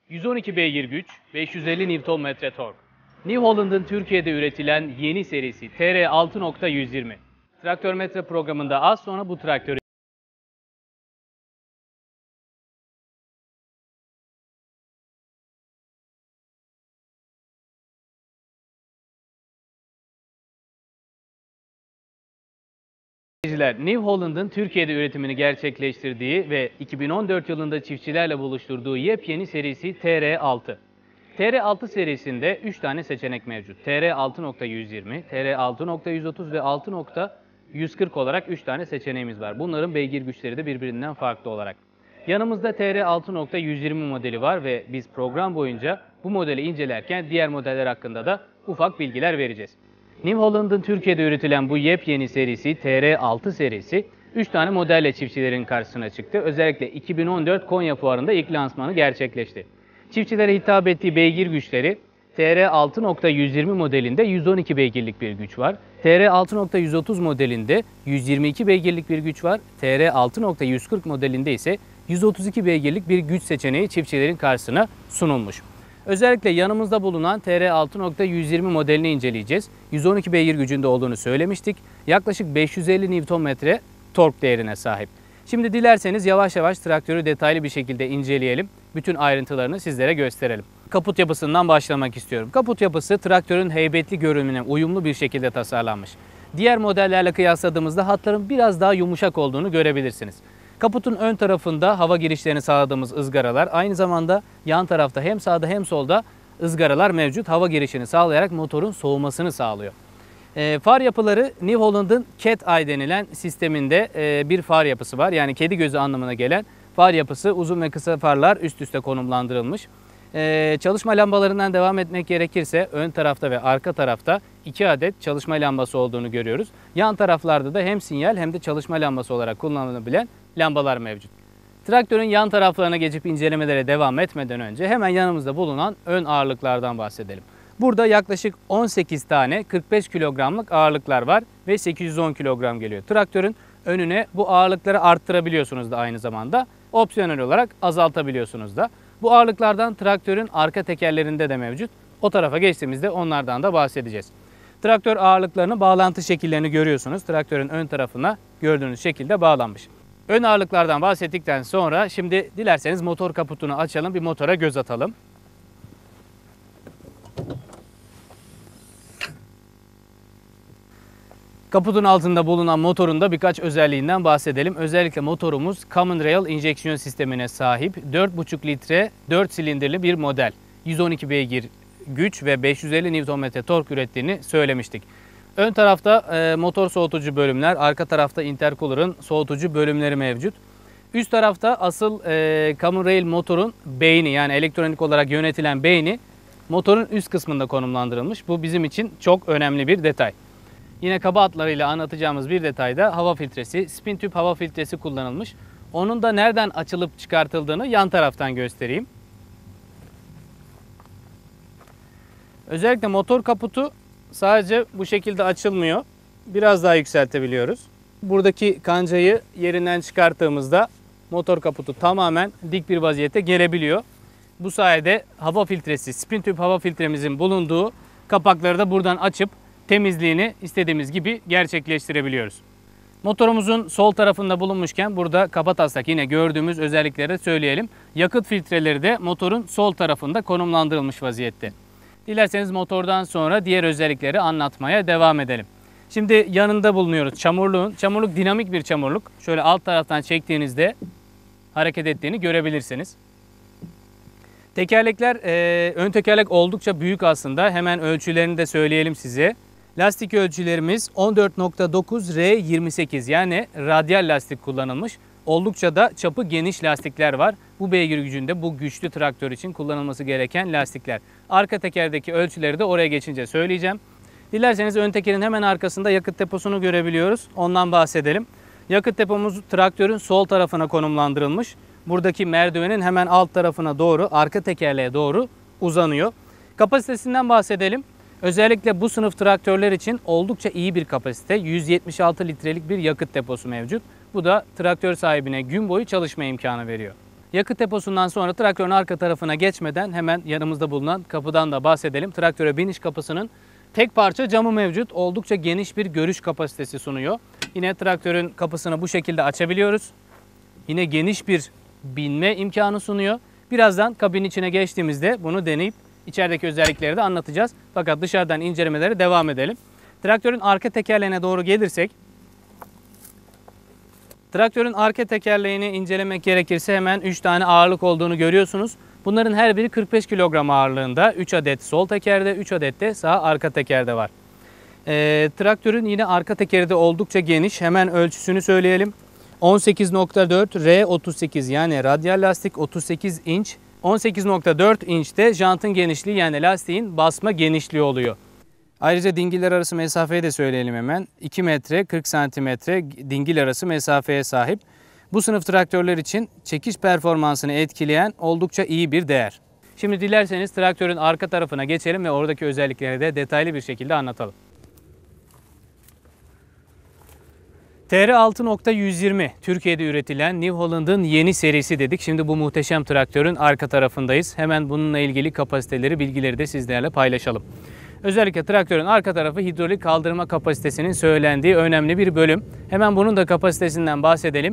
112 beygir güç, 550 Nm tork. New Holland'ın Türkiye'de üretilen yeni serisi TR 6.120. Traktör metre programında az sonra bu traktörü New Holland'ın Türkiye'de üretimini gerçekleştirdiği ve 2014 yılında çiftçilerle buluşturduğu yepyeni serisi TR6. TR6 serisinde 3 tane seçenek mevcut. TR 6.120, TR 6.130 ve 6.140 olarak 3 tane seçeneğimiz var. Bunların beygir güçleri de birbirinden farklı olarak. Yanımızda TR 6.120 modeli var ve biz program boyunca bu modeli incelerken diğer modeller hakkında da ufak bilgiler vereceğiz. New Holland'ın Türkiye'de üretilen bu yepyeni serisi TR6 serisi 3 tane modelle çiftçilerin karşısına çıktı. Özellikle 2014 Konya Fuarı'nda ilk lansmanı gerçekleşti. Çiftçilere hitap ettiği beygir güçleri TR 6.120 modelinde 112 beygirlik bir güç var. TR 6.130 modelinde 122 beygirlik bir güç var. TR 6.140 modelinde ise 132 beygirlik bir güç seçeneği çiftçilerin karşısına sunulmuş. Özellikle yanımızda bulunan TR 6.120 modelini inceleyeceğiz. 112 beygir gücünde olduğunu söylemiştik. Yaklaşık 550 Nm tork değerine sahip. Şimdi dilerseniz yavaş yavaş traktörü detaylı bir şekilde inceleyelim. Bütün ayrıntılarını sizlere gösterelim. Kaput yapısından başlamak istiyorum. Kaput yapısı traktörün heybetli görünümüne uyumlu bir şekilde tasarlanmış. Diğer modellerle kıyasladığımızda hatların biraz daha yumuşak olduğunu görebilirsiniz. Kaputun ön tarafında hava girişlerini sağladığımız ızgaralar, aynı zamanda yan tarafta hem sağda hem solda ızgaralar mevcut. Hava girişini sağlayarak motorun soğumasını sağlıyor. Far yapıları New Holland'ın Cat Eye denilen sisteminde bir far yapısı var. Yani kedi gözü anlamına gelen far yapısı, uzun ve kısa farlar üst üste konumlandırılmış. Çalışma lambalarından devam etmek gerekirse ön tarafta ve arka tarafta 2 adet çalışma lambası olduğunu görüyoruz. Yan taraflarda da hem sinyal hem de çalışma lambası olarak kullanılabilen lambalar mevcut. Traktörün yan taraflarına geçip incelemelere devam etmeden önce hemen yanımızda bulunan ön ağırlıklardan bahsedelim. Burada yaklaşık 18 tane 45 kilogramlık ağırlıklar var ve 810 kilogram geliyor. Traktörün önüne bu ağırlıkları arttırabiliyorsunuz da aynı zamanda. Opsiyonel olarak azaltabiliyorsunuz da. Bu ağırlıklardan traktörün arka tekerlerinde de mevcut. O tarafa geçtiğimizde onlardan da bahsedeceğiz. Traktör ağırlıklarının bağlantı şekillerini görüyorsunuz. Traktörün ön tarafına gördüğünüz şekilde bağlanmış. Ön ağırlıklardan bahsettikten sonra şimdi dilerseniz motor kaputunu açalım, bir motora göz atalım. Kaputun altında bulunan motorun da birkaç özelliğinden bahsedelim. Özellikle motorumuz Common Rail injeksiyon sistemine sahip 4,5 litre 4 silindirli bir model. 112 beygir güç ve 550 Nm tork ürettiğini söylemiştik. Ön tarafta motor soğutucu bölümler, arka tarafta intercooler'ın soğutucu bölümleri mevcut. Üst tarafta asıl Common Rail motorun beyni, yani elektronik olarak yönetilen beyni motorun üst kısmında konumlandırılmış. Bu bizim için çok önemli bir detay. Yine kaba hatlarıyla anlatacağımız bir detayda hava filtresi, spin tüp hava filtresi kullanılmış. Onun da nereden açılıp çıkartıldığını yan taraftan göstereyim. Özellikle motor kaputu sadece bu şekilde açılmıyor. Biraz daha yükseltebiliyoruz. Buradaki kancayı yerinden çıkarttığımızda motor kaputu tamamen dik bir vaziyete gelebiliyor. Bu sayede hava filtresi, spin tüp hava filtremizin bulunduğu kapakları da buradan açıp temizliğini istediğimiz gibi gerçekleştirebiliyoruz. Motorumuzun sol tarafında bulunmuşken burada kabataslak yine gördüğümüz özellikleri de söyleyelim. Yakıt filtreleri de motorun sol tarafında konumlandırılmış vaziyette. Dilerseniz motordan sonra diğer özellikleri anlatmaya devam edelim. Şimdi yanında bulunuyoruz çamurluğun. Çamurluk dinamik bir çamurluk. Şöyle alt taraftan çektiğinizde hareket ettiğini görebilirsiniz. Tekerlekler, ön tekerlek oldukça büyük aslında. Hemen ölçülerini de söyleyelim size. Lastik ölçülerimiz 14.9 R28, yani radyal lastik kullanılmış. Oldukça da çapı geniş lastikler var. Bu beygir gücünde bu güçlü traktör için kullanılması gereken lastikler. Arka tekerdeki ölçüleri de oraya geçince söyleyeceğim. Dilerseniz ön tekerin hemen arkasında yakıt deposunu görebiliyoruz. Ondan bahsedelim. Yakıt depomuz traktörün sol tarafına konumlandırılmış. Buradaki merdivenin hemen alt tarafına doğru, arka tekerleğe doğru uzanıyor. Kapasitesinden bahsedelim. Özellikle bu sınıf traktörler için oldukça iyi bir kapasite. 176 litrelik bir yakıt deposu mevcut. Bu da traktör sahibine gün boyu çalışma imkanı veriyor. Yakıt deposundan sonra traktörün arka tarafına geçmeden hemen yanımızda bulunan kapıdan da bahsedelim. Traktöre biniş kapısının tek parça camı mevcut. Oldukça geniş bir görüş kapasitesi sunuyor. Yine traktörün kapısını bu şekilde açabiliyoruz. Yine geniş bir binme imkanı sunuyor. Birazdan kabinin içine geçtiğimizde bunu deneyip içerideki özellikleri de anlatacağız. Fakat dışarıdan incelemelere devam edelim. Traktörün arka tekerleğine doğru gelirsek, traktörün arka tekerleğini incelemek gerekirse hemen 3 tane ağırlık olduğunu görüyorsunuz. Bunların her biri 45 kilogram ağırlığında. 3 adet sol tekerde, 3 adet de sağ arka tekerde var. Traktörün yine arka tekeri de oldukça geniş. Hemen ölçüsünü söyleyelim. 18.4 R38 yani radyal lastik 38 inç. 18.4 inçte jantın genişliği yani lastiğin basma genişliği oluyor. Ayrıca dingiller arası mesafeyi de söyleyelim hemen. 2 metre 40 santimetre dingil arası mesafeye sahip. Bu sınıf traktörler için çekiş performansını etkileyen oldukça iyi bir değer. Şimdi dilerseniz traktörün arka tarafına geçelim ve oradaki özellikleri de detaylı bir şekilde anlatalım. TR6.120 Türkiye'de üretilen New Holland'ın yeni serisi dedik. Şimdi bu muhteşem traktörün arka tarafındayız. Hemen bununla ilgili kapasiteleri, bilgileri de sizlerle paylaşalım. Özellikle traktörün arka tarafı hidrolik kaldırma kapasitesinin söylendiği önemli bir bölüm. Hemen bunun da kapasitesinden bahsedelim.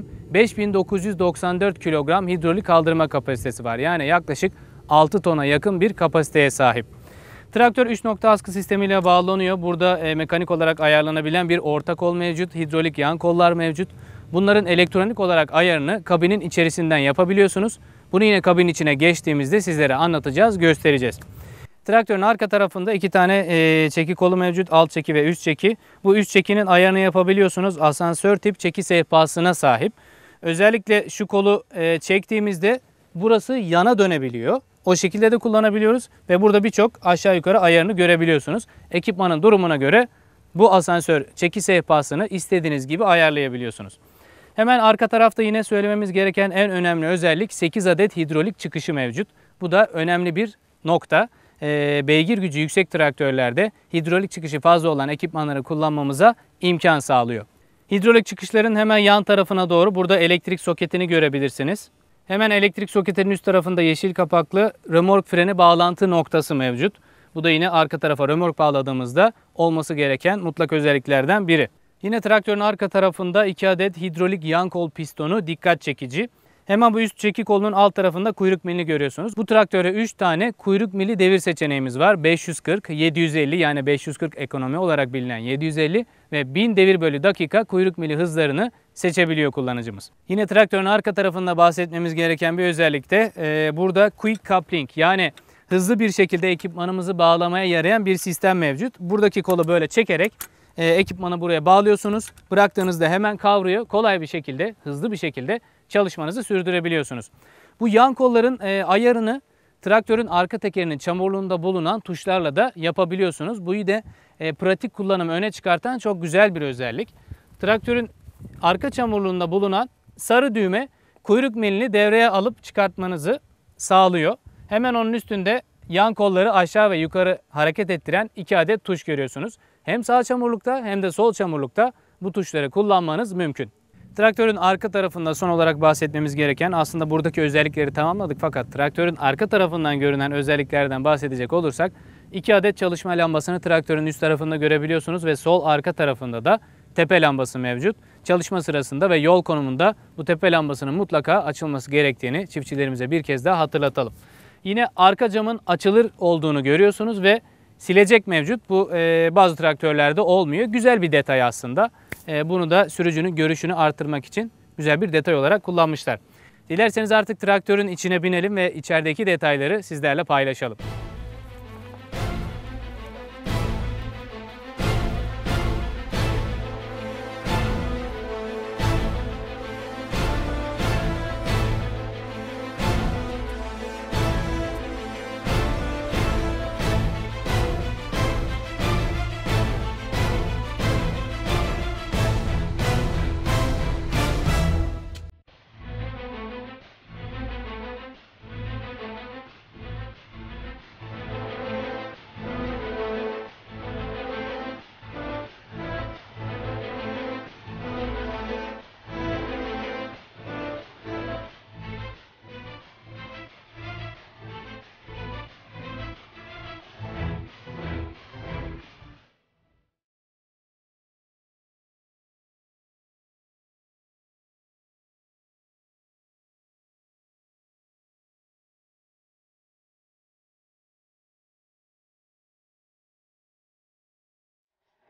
5994 kilogram hidrolik kaldırma kapasitesi var. Yani yaklaşık 6 tona yakın bir kapasiteye sahip. Traktör 3 nokta askı sistemiyle bağlanıyor. Burada mekanik olarak ayarlanabilen bir orta kol mevcut. Hidrolik yan kollar mevcut. Bunların elektronik olarak ayarını kabinin içerisinden yapabiliyorsunuz. Bunu yine kabin içine geçtiğimizde sizlere anlatacağız, göstereceğiz. Traktörün arka tarafında 2 tane çeki kolu mevcut. Alt çeki ve üst çeki. Bu üst çekinin ayarını yapabiliyorsunuz. Asansör tip çeki sehpasına sahip. Özellikle şu kolu çektiğimizde burası yana dönebiliyor. O şekilde de kullanabiliyoruz ve burada birçok aşağı yukarı ayarını görebiliyorsunuz. Ekipmanın durumuna göre bu asansör çeki sehpasını istediğiniz gibi ayarlayabiliyorsunuz. Hemen arka tarafta yine söylememiz gereken en önemli özellik 8 adet hidrolik çıkışı mevcut. Bu da önemli bir nokta. Beygir gücü yüksek traktörlerde hidrolik çıkışı fazla olan ekipmanları kullanmamıza imkan sağlıyor. Hidrolik çıkışların hemen yan tarafına doğru burada elektrik soketini görebilirsiniz. Hemen elektrik soketinin üst tarafında yeşil kapaklı römork freni bağlantı noktası mevcut. Bu da yine arka tarafa römork bağladığımızda olması gereken mutlak özelliklerden biri. Yine traktörün arka tarafında 2 adet hidrolik yan kol pistonu dikkat çekici. Hemen bu üst çeki kolunun alt tarafında kuyruk milini görüyorsunuz. Bu traktöre 3 tane kuyruk mili devir seçeneğimiz var. 540, 750 yani 540 ekonomi olarak bilinen 750 ve 1000 devir bölü dakika kuyruk mili hızlarını seçebiliyor kullanıcımız. Yine traktörün arka tarafında bahsetmemiz gereken bir özellik de burada quick coupling yani hızlı bir şekilde ekipmanımızı bağlamaya yarayan bir sistem mevcut. Buradaki kolu böyle çekerek ekipmanı buraya bağlıyorsunuz. Bıraktığınızda hemen kavruyor. Kolay bir şekilde, hızlı bir şekilde çalışmanızı sürdürebiliyorsunuz. Bu yan kolların ayarını traktörün arka tekerinin çamurluğunda bulunan tuşlarla da yapabiliyorsunuz. Bu da pratik kullanımı öne çıkartan çok güzel bir özellik. Traktörün arka çamurluğunda bulunan sarı düğme kuyruk milini devreye alıp çıkartmanızı sağlıyor. Hemen onun üstünde yan kolları aşağı ve yukarı hareket ettiren 2 adet tuş görüyorsunuz. Hem sağ çamurlukta hem de sol çamurlukta bu tuşları kullanmanız mümkün. Traktörün arka tarafında son olarak bahsetmemiz gereken aslında buradaki özellikleri tamamladık fakat traktörün arka tarafından görünen özelliklerden bahsedecek olursak 2 adet çalışma lambasını traktörün üst tarafında görebiliyorsunuz ve sol arka tarafında da tepe lambası mevcut. Çalışma sırasında ve yol konumunda bu tepe lambasının mutlaka açılması gerektiğini çiftçilerimize bir kez daha hatırlatalım. Yine arka camın açılır olduğunu görüyorsunuz ve silecek mevcut. Bu bazı traktörlerde olmuyor. Güzel bir detay aslında. Bunu da sürücünün görüşünü artırmak için güzel bir detay olarak kullanmışlar. Dilerseniz artık traktörün içine binelim ve içerideki detayları sizlerle paylaşalım.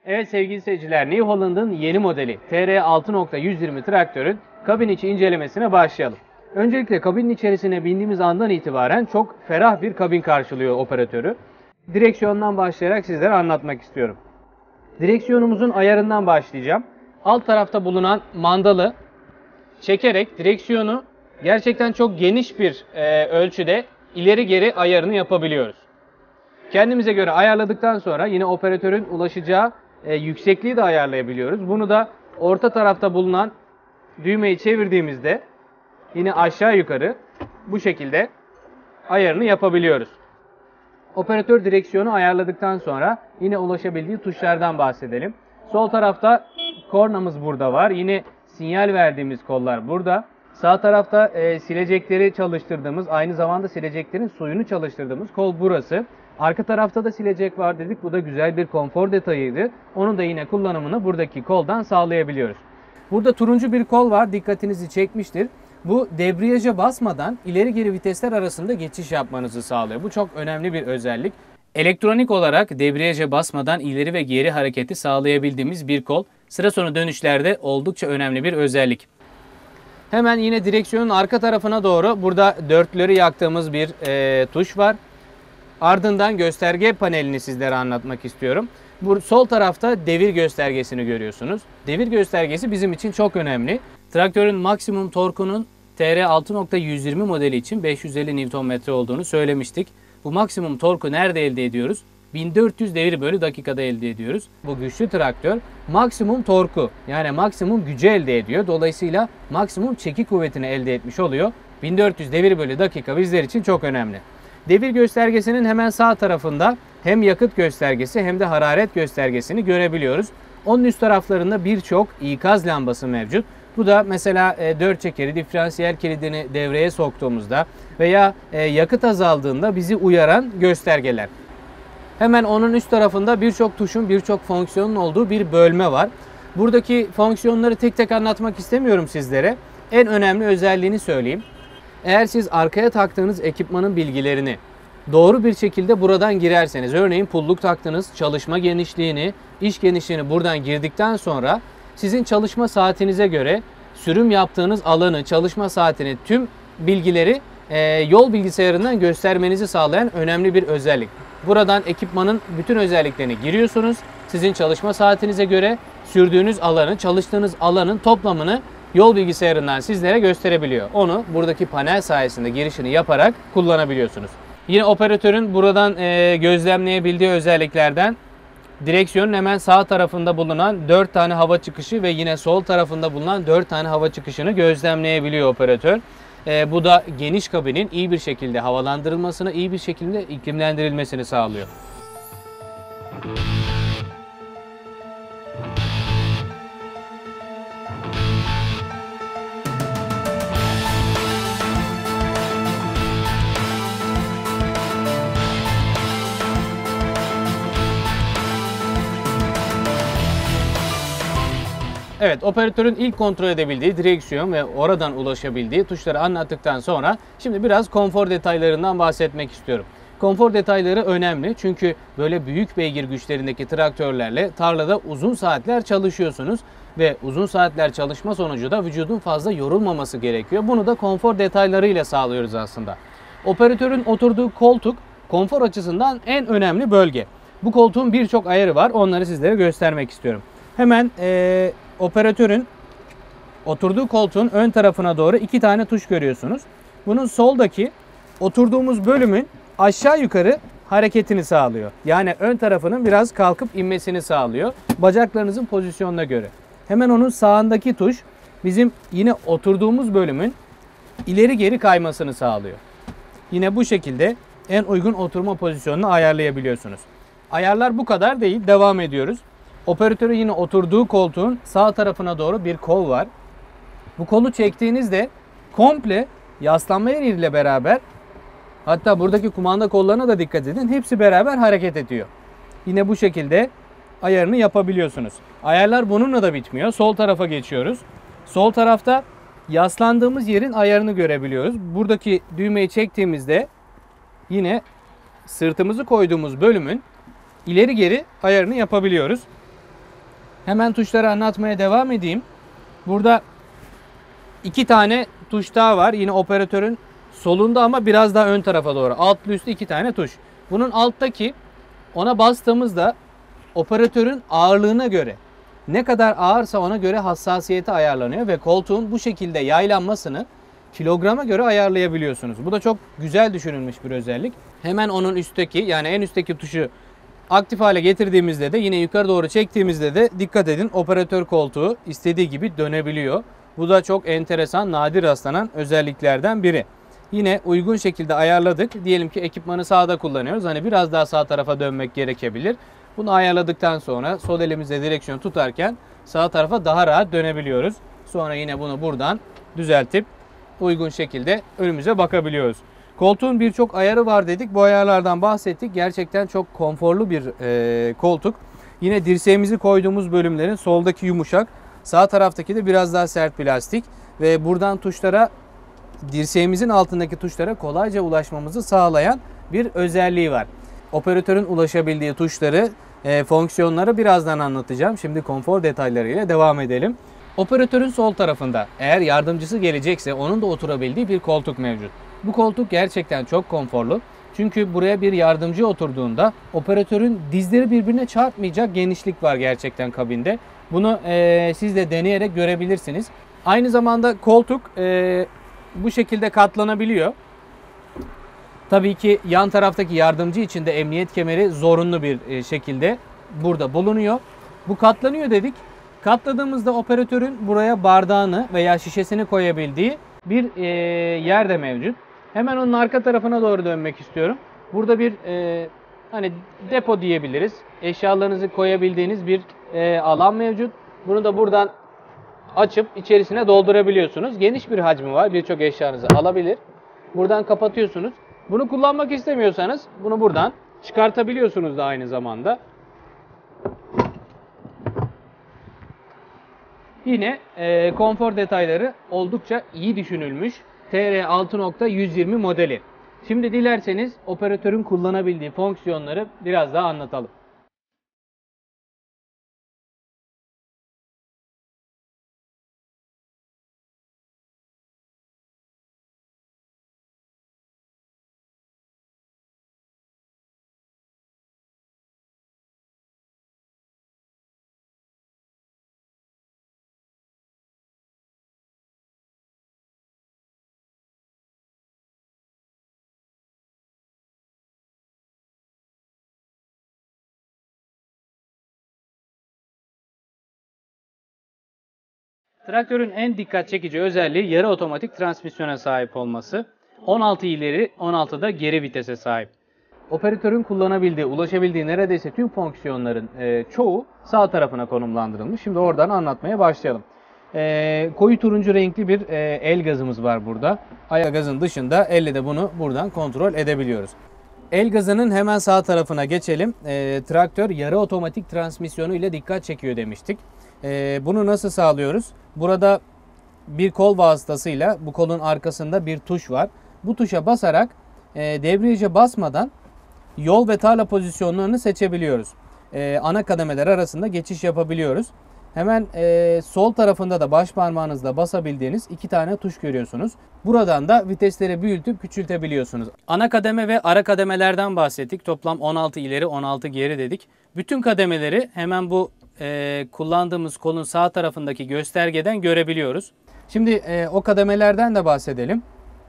Evet sevgili seyirciler, New Holland'ın yeni modeli TR6.120 traktörün kabin içi incelemesine başlayalım. Öncelikle kabinin içerisine bindiğimiz andan itibaren çok ferah bir kabin karşılıyor operatörü. Direksiyondan başlayarak sizlere anlatmak istiyorum. Direksiyonumuzun ayarından başlayacağım. Alt tarafta bulunan mandalı çekerek direksiyonu gerçekten çok geniş bir ölçüde ileri geri ayarını yapabiliyoruz. Kendimize göre ayarladıktan sonra yine operatörün ulaşacağı yüksekliği de ayarlayabiliyoruz. Bunu da orta tarafta bulunan düğmeyi çevirdiğimizde yine aşağı yukarı bu şekilde ayarını yapabiliyoruz. Operatör direksiyonu ayarladıktan sonra yine ulaşabildiği tuşlardan bahsedelim. Sol tarafta kornamız burada var. Yine sinyal verdiğimiz kollar burada. Sağ tarafta silecekleri çalıştırdığımız, aynı zamanda sileceklerin suyunu çalıştırdığımız kol burası. Arka tarafta da silecek var dedik. Bu da güzel bir konfor detayıydı. Onun da yine kullanımını buradaki koldan sağlayabiliyoruz. Burada turuncu bir kol var. Dikkatinizi çekmiştir. Bu debriyaja basmadan ileri geri vitesler arasında geçiş yapmanızı sağlıyor. Bu çok önemli bir özellik. Elektronik olarak debriyaja basmadan ileri ve geri hareketi sağlayabildiğimiz bir kol. Sıra sonu dönüşlerde oldukça önemli bir özellik. Hemen yine direksiyonun arka tarafına doğru burada dörtleri yaktığımız bir tuş var. Ardından gösterge panelini sizlere anlatmak istiyorum. Bu sol tarafta devir göstergesini görüyorsunuz. Devir göstergesi bizim için çok önemli. Traktörün maksimum torkunun TR6.120 modeli için 550 Nm olduğunu söylemiştik. Bu maksimum torku nerede elde ediyoruz? 1400 devir bölü dakikada elde ediyoruz. Bu güçlü traktör maksimum torku yani maksimum gücü elde ediyor. Dolayısıyla maksimum çeki kuvvetini elde etmiş oluyor. 1400 devir bölü dakika bizler için çok önemli. Devir göstergesinin hemen sağ tarafında hem yakıt göstergesi hem de hararet göstergesini görebiliyoruz. Onun üst taraflarında birçok ikaz lambası mevcut. Bu da mesela 4 çekeri diferansiyel kilidini devreye soktuğumuzda veya yakıt azaldığında bizi uyaran göstergeler. Hemen onun üst tarafında birçok tuşun, birçok fonksiyonun olduğu bir bölme var. Buradaki fonksiyonları tek tek anlatmak istemiyorum sizlere. En önemli özelliğini söyleyeyim. Eğer siz arkaya taktığınız ekipmanın bilgilerini doğru bir şekilde buradan girerseniz, örneğin pulluk taktınız, çalışma genişliğini, iş genişliğini buradan girdikten sonra sizin çalışma saatinize göre sürüm yaptığınız alanı, çalışma saatini, tüm bilgileri yol bilgisayarından göstermenizi sağlayan önemli bir özellik. Buradan ekipmanın bütün özelliklerini giriyorsunuz. Sizin çalışma saatinize göre sürdüğünüz alanı, çalıştığınız alanın toplamını yol bilgisayarından sizlere gösterebiliyor. Onu buradaki panel sayesinde girişini yaparak kullanabiliyorsunuz. Yine operatörün buradan gözlemleyebildiği özelliklerden direksiyonun hemen sağ tarafında bulunan 4 tane hava çıkışı ve yine sol tarafında bulunan 4 tane hava çıkışını gözlemleyebiliyor operatör. Bu da geniş kabinin iyi bir şekilde havalandırılmasını, iyi bir şekilde iklimlendirilmesini sağlıyor. Evet, operatörün ilk kontrol edebildiği direksiyon ve oradan ulaşabildiği tuşları anlattıktan sonra şimdi biraz konfor detaylarından bahsetmek istiyorum. Konfor detayları önemli çünkü böyle büyük beygir güçlerindeki traktörlerle tarlada uzun saatler çalışıyorsunuz ve uzun saatler çalışma sonucu da vücudun fazla yorulmaması gerekiyor. Bunu da konfor detaylarıyla sağlıyoruz aslında. Operatörün oturduğu koltuk konfor açısından en önemli bölge. Bu koltuğun birçok ayarı var. Onları sizlere göstermek istiyorum. Hemen operatörün oturduğu koltuğun ön tarafına doğru 2 tane tuş görüyorsunuz. Bunun soldaki oturduğumuz bölümün aşağı yukarı hareketini sağlıyor. Yani ön tarafının biraz kalkıp inmesini sağlıyor. Bacaklarınızın pozisyonuna göre. Hemen onun sağındaki tuş bizim yine oturduğumuz bölümün ileri geri kaymasını sağlıyor. Yine bu şekilde en uygun oturma pozisyonunu ayarlayabiliyorsunuz. Ayarlar bu kadar değil. Devam ediyoruz. Operatörü yine oturduğu koltuğun sağ tarafına doğru bir kol var. Bu kolu çektiğinizde komple yaslanma yeriyle beraber, hatta buradaki kumanda kollarına da dikkat edin, hepsi beraber hareket ediyor. Yine bu şekilde ayarını yapabiliyorsunuz. Ayarlar bununla da bitmiyor. Sol tarafa geçiyoruz. Sol tarafta yaslandığımız yerin ayarını görebiliyoruz. Buradaki düğmeyi çektiğimizde yine sırtımızı koyduğumuz bölümün ileri geri ayarını yapabiliyoruz. Hemen tuşları anlatmaya devam edeyim. Burada 2 tane tuş daha var. Yine operatörün solunda ama biraz daha ön tarafa doğru. Altlı üstlü 2 tane tuş. Bunun alttaki, ona bastığımızda operatörün ağırlığına göre, ne kadar ağırsa ona göre hassasiyeti ayarlanıyor ve koltuğun bu şekilde yaylanmasını kilograma göre ayarlayabiliyorsunuz. Bu da çok güzel düşünülmüş bir özellik. Hemen onun üstteki, yani en üstteki tuşu aktif hale getirdiğimizde de, yine yukarı doğru çektiğimizde de dikkat edin, operatör koltuğu istediği gibi dönebiliyor. Bu da çok enteresan, nadir rastlanan özelliklerden biri. Yine uygun şekilde ayarladık. Diyelim ki ekipmanı sağda kullanıyoruz. Hani biraz daha sağ tarafa dönmek gerekebilir. Bunu ayarladıktan sonra sol elimizle direksiyonu tutarken sağ tarafa daha rahat dönebiliyoruz. Sonra yine bunu buradan düzeltip uygun şekilde önümüze bakabiliyoruz. Koltuğun birçok ayarı var dedik. Bu ayarlardan bahsettik. Gerçekten çok konforlu bir koltuk. Yine dirseğimizi koyduğumuz bölümlerin soldaki yumuşak, sağ taraftaki de biraz daha sert plastik ve buradan tuşlara, dirseğimizin altındaki tuşlara kolayca ulaşmamızı sağlayan bir özelliği var. Operatörün ulaşabildiği tuşları, fonksiyonları birazdan anlatacağım. Şimdi konfor detaylarıyla devam edelim. Operatörün sol tarafında eğer yardımcısı gelecekse onun da oturabildiği bir koltuk mevcut. Bu koltuk gerçekten çok konforlu. Çünkü buraya bir yardımcı oturduğunda operatörün dizleri birbirine çarpmayacak genişlik var gerçekten kabinde. Bunu siz de deneyerek görebilirsiniz. Aynı zamanda koltuk bu şekilde katlanabiliyor. Tabii ki yan taraftaki yardımcı için de emniyet kemeri zorunlu bir şekilde burada bulunuyor. Bu katlanıyor dedik. Katladığımızda operatörün buraya bardağını veya şişesini koyabildiği bir yer de mevcut. Hemen onun arka tarafına doğru dönmek istiyorum. Burada bir hani depo diyebiliriz. Eşyalarınızı koyabildiğiniz bir alan mevcut. Bunu da buradan açıp içerisine doldurabiliyorsunuz. Geniş bir hacmi var. Birçok eşyanızı alabilir. Buradan kapatıyorsunuz. Bunu kullanmak istemiyorsanız bunu buradan çıkartabiliyorsunuz da aynı zamanda. Yine konfor detayları oldukça iyi düşünülmüş. TR6.120 modeli. Şimdi dilerseniz operatörün kullanabildiği fonksiyonları biraz daha anlatalım. Traktörün en dikkat çekici özelliği yarı otomatik transmisyona sahip olması. 16 ileri, 16 da geri vitese sahip. Operatörün kullanabildiği, ulaşabildiği neredeyse tüm fonksiyonların çoğu sağ tarafına konumlandırılmış. Şimdi oradan anlatmaya başlayalım. Koyu turuncu renkli bir el gazımız var burada. Ayak gazın dışında elle de bunu buradan kontrol edebiliyoruz. El gazının hemen sağ tarafına geçelim. Traktör yarı otomatik transmisyonu ile dikkat çekiyor demiştik. Bunu nasıl sağlıyoruz? Burada bir kol vasıtasıyla bu kolun arkasında bir tuş var. Bu tuşa basarak debriyaja basmadan yol ve tarla pozisyonlarını seçebiliyoruz. Ana kademeler arasında geçiş yapabiliyoruz. Hemen sol tarafında da baş parmağınızla basabildiğiniz 2 tane tuş görüyorsunuz. Buradan da vitesleri büyütüp küçültebiliyorsunuz. Ana kademe ve ara kademelerden bahsettik. Toplam 16 ileri 16 geri dedik. Bütün kademeleri hemen bu kullandığımız kolun sağ tarafındaki göstergeden görebiliyoruz. Şimdi o kademelerden de bahsedelim.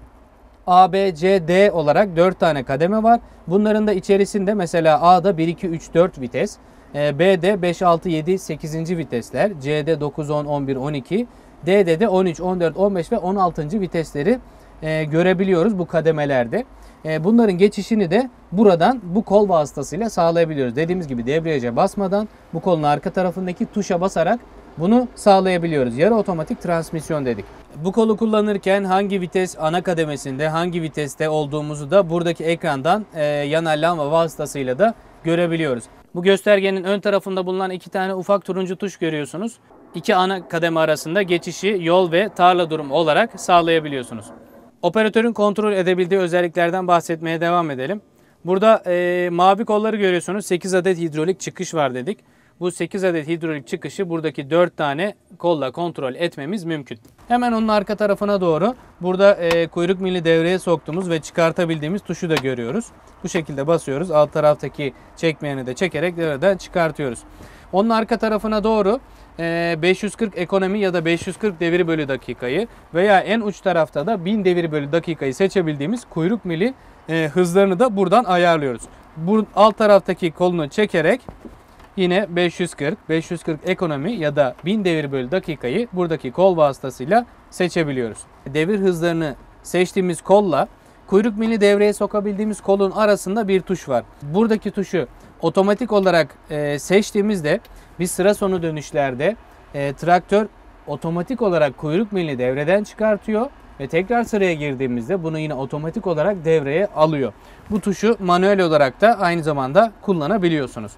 A, B, C, D olarak 4 tane kademe var. Bunların da içerisinde mesela A'da 1, 2, 3, 4 vites. B'de 5, 6, 7, 8. vitesler. C'de 9, 10, 11, 12. D'de de 13, 14, 15 ve 16. vitesleri görebiliyoruz bu kademelerde. Bunların geçişini de buradan bu kol vasıtasıyla sağlayabiliyoruz. Dediğimiz gibi debriyaja basmadan bu kolun arka tarafındaki tuşa basarak bunu sağlayabiliyoruz. Yarı otomatik transmisyon dedik. Bu kolu kullanırken hangi vites ana kademesinde, hangi viteste olduğumuzu da buradaki ekrandan yanan lamba vasıtasıyla da görebiliyoruz. Bu göstergenin ön tarafında bulunan 2 tane ufak turuncu tuş görüyorsunuz. 2 ana kademe arasında geçişi yol ve tarla durumu olarak sağlayabiliyorsunuz. Operatörün kontrol edebildiği özelliklerden bahsetmeye devam edelim. Burada mavi kolları görüyorsunuz. 8 adet hidrolik çıkış var dedik. bu 8 adet hidrolik çıkışı buradaki 4 tane kolla kontrol etmemiz mümkün. Hemen onun arka tarafına doğru burada kuyruk milini devreye soktuğumuz ve çıkartabildiğimiz tuşu da görüyoruz. Bu şekilde basıyoruz. Alt taraftaki çekmeyeni de çekerek devreden çıkartıyoruz. Onun arka tarafına doğru 540 ekonomi ya da 540 devir bölü dakikayı veya en uç tarafta da 1000 devir bölü dakikayı seçebildiğimiz kuyruk mili hızlarını da buradan ayarlıyoruz. Bu alt taraftaki kolunu çekerek yine 540 ekonomi ya da 1000 devir bölü dakikayı buradaki kol vasıtasıyla seçebiliyoruz. Devir hızlarını seçtiğimiz kolla kuyruk milini devreye sokabildiğimiz kolun arasında bir tuş var. Buradaki tuşu otomatik olarak seçtiğimizde biz sıra sonu dönüşlerde traktör otomatik olarak kuyruk milini devreden çıkartıyor ve tekrar sıraya girdiğimizde bunu yine otomatik olarak devreye alıyor. Bu tuşu manuel olarak da aynı zamanda kullanabiliyorsunuz.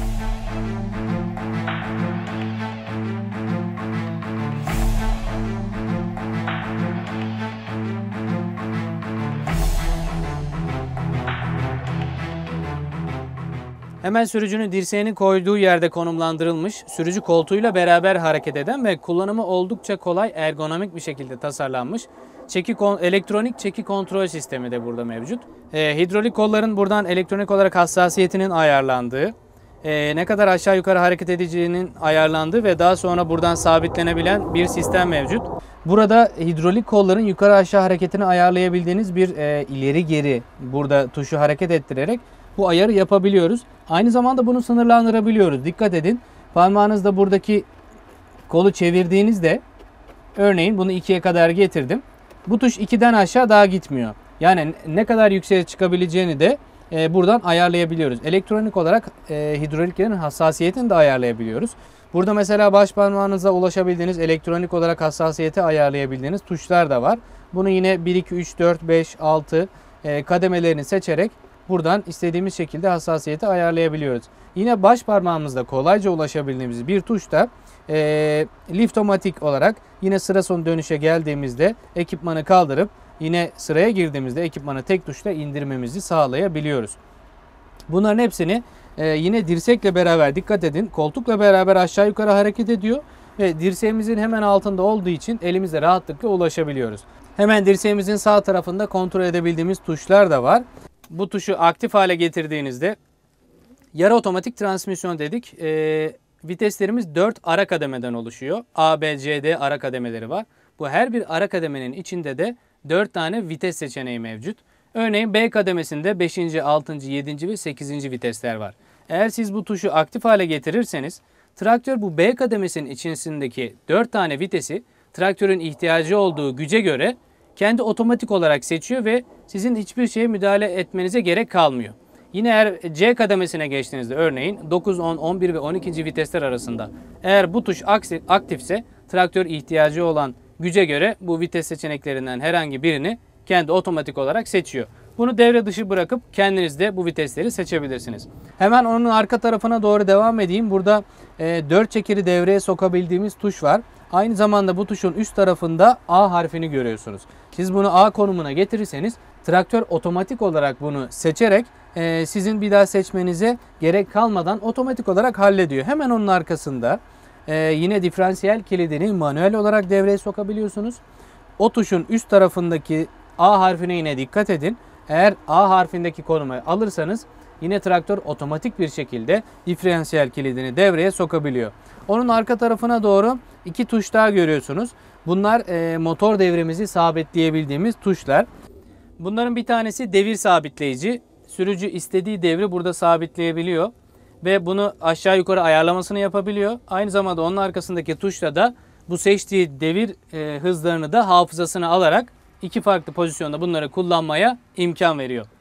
Hemen sürücünün dirseğini koyduğu yerde konumlandırılmış, sürücü koltuğuyla beraber hareket eden ve kullanımı oldukça kolay, ergonomik bir şekilde tasarlanmış elektronik çeki kontrol sistemi de burada mevcut. Hidrolik kolların buradan elektronik olarak hassasiyetinin ayarlandığı, ne kadar aşağı yukarı hareket edeceğinin ayarlandığı ve daha sonra buradan sabitlenebilen bir sistem mevcut. Burada hidrolik kolların yukarı aşağı hareketini ayarlayabildiğiniz bir ileri geri burada tuşu hareket ettirerek bu ayarı yapabiliyoruz. Aynı zamanda bunu sınırlandırabiliyoruz. Dikkat edin. Parmağınızda buradaki kolu çevirdiğinizde örneğin bunu 2'ye kadar getirdim. Bu tuş 2'den aşağı daha gitmiyor. Yani ne kadar yükseğe çıkabileceğini de buradan ayarlayabiliyoruz. Elektronik olarak hidroliklerin hassasiyetini de ayarlayabiliyoruz. Burada mesela baş parmağınıza ulaşabildiğiniz elektronik olarak hassasiyeti ayarlayabildiğiniz tuşlar da var. Bunu yine 1, 2, 3, 4, 5, 6 kademelerini seçerek buradan istediğimiz şekilde hassasiyeti ayarlayabiliyoruz. Yine baş parmağımızda kolayca ulaşabildiğimiz bir tuş da liftomatik olarak yine sıra sonu dönüşe geldiğimizde ekipmanı kaldırıp yine sıraya girdiğimizde ekipmanı tek tuşla indirmemizi sağlayabiliyoruz. Bunların hepsini yine dirsekle beraber, dikkat edin, koltukla beraber aşağı yukarı hareket ediyor ve dirseğimizin hemen altında olduğu için elimizle rahatlıkla ulaşabiliyoruz. Hemen dirseğimizin sağ tarafında kontrol edebildiğimiz tuşlar da var. Bu tuşu aktif hale getirdiğinizde yarı otomatik transmisyon dedik. Viteslerimiz 4 ara kademeden oluşuyor. A, B, C, D ara kademeleri var. Bu her bir ara kademenin içinde de 4 tane vites seçeneği mevcut. Örneğin B kademesinde 5. 6. 7. ve 8. vitesler var. Eğer siz bu tuşu aktif hale getirirseniz traktör bu B kademesinin içerisindeki 4 tane vitesi traktörün ihtiyacı olduğu güce göre kendi otomatik olarak seçiyor ve sizin hiçbir şeye müdahale etmenize gerek kalmıyor. Yine eğer C kademesine geçtiğinizde örneğin 9, 10, 11 ve 12. vitesler arasında eğer bu tuş aktifse traktör ihtiyacı olan güce göre bu vites seçeneklerinden herhangi birini kendi otomatik olarak seçiyor. Bunu devre dışı bırakıp kendiniz de bu vitesleri seçebilirsiniz. Hemen onun arka tarafına doğru devam edeyim. Burada 4 çekeri devreye sokabildiğimiz tuş var. Aynı zamanda bu tuşun üst tarafında A harfini görüyorsunuz. Siz bunu A konumuna getirirseniz traktör otomatik olarak bunu seçerek sizin bir daha seçmenize gerek kalmadan otomatik olarak hallediyor. Hemen onun arkasında yine diferansiyel kilidini manuel olarak devreye sokabiliyorsunuz. O tuşun üst tarafındaki A harfine yine dikkat edin. Eğer A harfindeki konumu alırsanız yine traktör otomatik bir şekilde diferansiyel kilidini devreye sokabiliyor. Onun arka tarafına doğru 2 tuş daha görüyorsunuz. Bunlar motor devrimizi sabitleyebildiğimiz tuşlar. Bunların bir tanesi devir sabitleyici. Sürücü istediği devri burada sabitleyebiliyor ve bunu aşağı yukarı ayarlamasını yapabiliyor. Aynı zamanda onun arkasındaki tuşla da bu seçtiği devir hızlarını da hafızasına alarak 2 farklı pozisyonda bunları kullanmaya imkan veriyor.